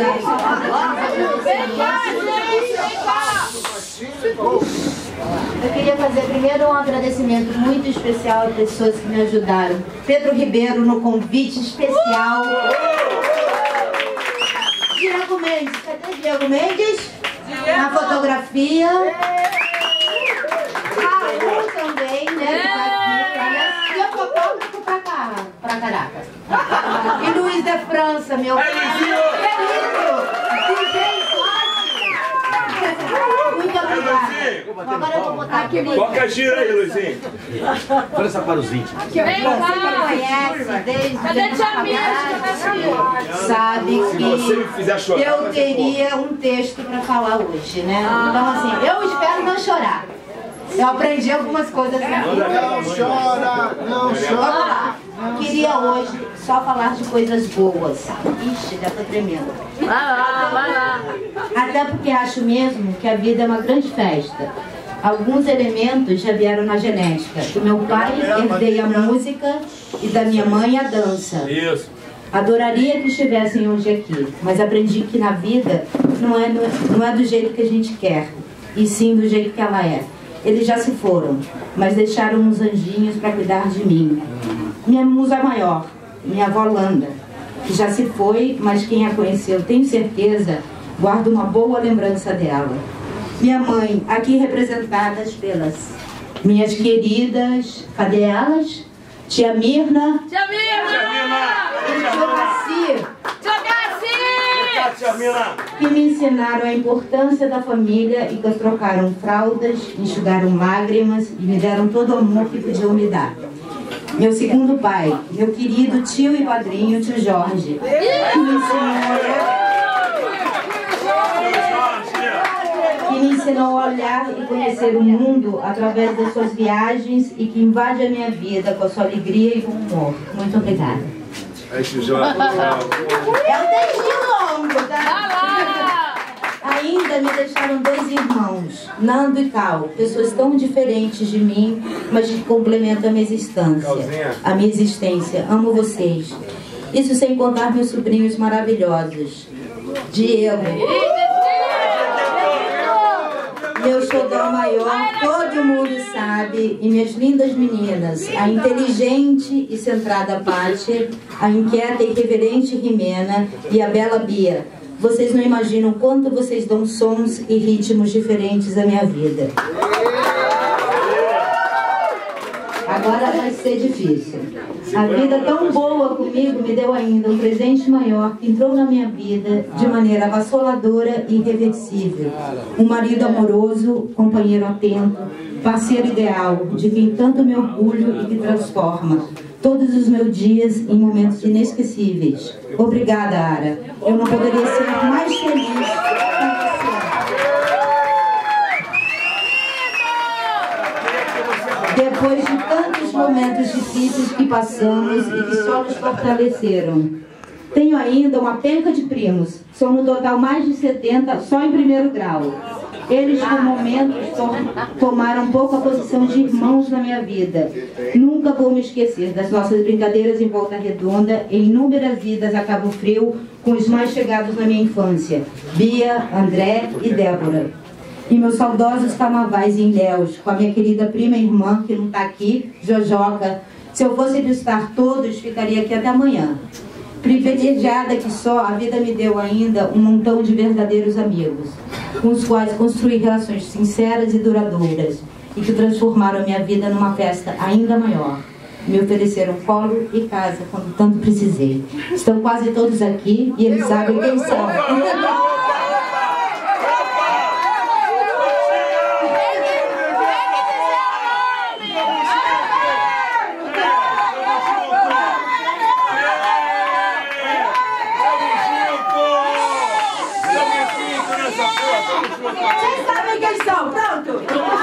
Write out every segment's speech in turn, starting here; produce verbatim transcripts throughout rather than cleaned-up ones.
Eu queria fazer primeiro um agradecimento muito especial às pessoas que me ajudaram. Pedro Ribeiro no convite especial. Diego Mendes, cadê Diego Mendes? Na fotografia. Raul também, né? Que tá aqui. Aliás, e o fotógrafo pra cá, pra caraca. E Luiz da França, meu pai. Muito obrigada. Agora eu vou botar aqui. Toca a gira aí, Luizinho. França para os íntimos. Você me conhece desde sabe que eu teria um texto para falar hoje, né? Então assim, eu espero não chorar. Eu aprendi algumas coisas aqui. Não chora, não chora. Queria hoje só falar de coisas boas. Ixi, já tô tremendo. Vai lá, vai lá. Até porque acho mesmo que a vida é uma grande festa. Alguns elementos já vieram na genética. Do meu pai herdei a música e da minha mãe a dança. Isso. Adoraria que estivessem hoje aqui, mas aprendi que na vida não é, não é do jeito que a gente quer, e sim do jeito que ela é. Eles já se foram, mas deixaram uns anjinhos para cuidar de mim. Minha musa maior, minha avó Landa, que já se foi, mas quem a conheceu, tenho certeza, guarda uma boa lembrança dela. Minha mãe, aqui representadas pelas minhas queridas, cadê elas? Tia Mirna. Tia Mirna! Tia Mirna! E tio Cassi. Tia Cassi! Tia Mirna! Que me ensinaram a importância da família e que trocaram fraldas, enxugaram lágrimas e me deram todo o amor que podiam me dar. Meu segundo pai, meu querido tio e padrinho, tio Jorge, que me ensinou a olhar, que me ensinou a olhar e conhecer o mundo através das suas viagens e que invade a minha vida com a sua alegria e bom humor. Muito obrigada. Aí, tio Jorge. É um textinho longo, tá? Ainda me deixaram dois irmãos, Nando e Cal, pessoas tão diferentes de mim, mas que complementam a minha existência. A minha existência. Amo vocês. Isso sem contar meus sobrinhos maravilhosos. Diego. Meu xodó maior, todo mundo sabe, e minhas lindas meninas, a inteligente e centrada Pátia, a inquieta e reverente Rimena e a bela Bia. Vocês não imaginam quanto vocês dão sons e ritmos diferentes à minha vida. Agora vai ser difícil. A vida tão boa comigo me deu ainda um presente maior que entrou na minha vida de maneira avassaladora e irreversível. Um marido amoroso, companheiro atento, parceiro ideal, de quem tanto me orgulho e que transforma todos os meus dias em momentos inesquecíveis. Obrigada, Ara. Eu não poderia ser mais feliz com você. Depois de tantos momentos difíceis que passamos e que só nos fortaleceram. Tenho ainda uma penca de primos. São no total mais de setenta, só em primeiro grau. Eles, por momentos, tomaram pouco a posição de irmãos na minha vida. Nunca vou me esquecer das nossas brincadeiras em Volta Redonda e inúmeras idas a Cabo Frio com os mais chegados na minha infância, Bia, André e Débora. E meus saudosos carnavais em Ilhéus, com a minha querida prima e irmã, que não está aqui, Jojoca. Se eu fosse listar todos, ficaria aqui até amanhã. Privilegiada que só, a vida me deu ainda um montão de verdadeiros amigos, com os quais construí relações sinceras e duradouras, e que transformaram a minha vida numa festa ainda maior. Me ofereceram colo e casa quando tanto precisei. Estão quase todos aqui e eles sabem quem são. Vocês sabem quem são, pronto?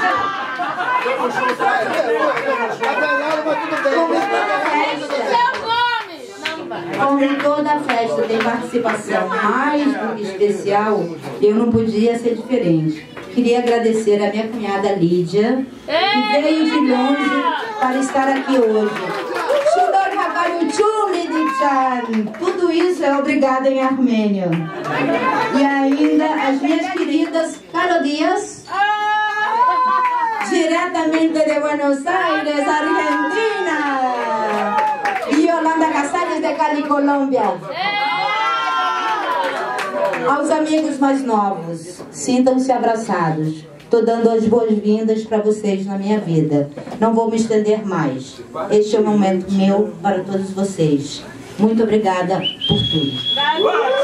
Como em toda festa tem participação mais do que especial, eu não podia ser diferente. Queria agradecer a minha cunhada Lídia, que veio de longe para estar aqui hoje. Tchan. Tudo isso é obrigado em armênio. E ainda as minhas queridas Carodias, diretamente de Buenos Aires, Argentina. E Yolanda Casares de Cali, Colômbia. Aos amigos mais novos, sintam-se abraçados. Estou dando as boas-vindas para vocês na minha vida. Não vou me estender mais. Este é um momento meu para todos vocês. Muito obrigada por tudo.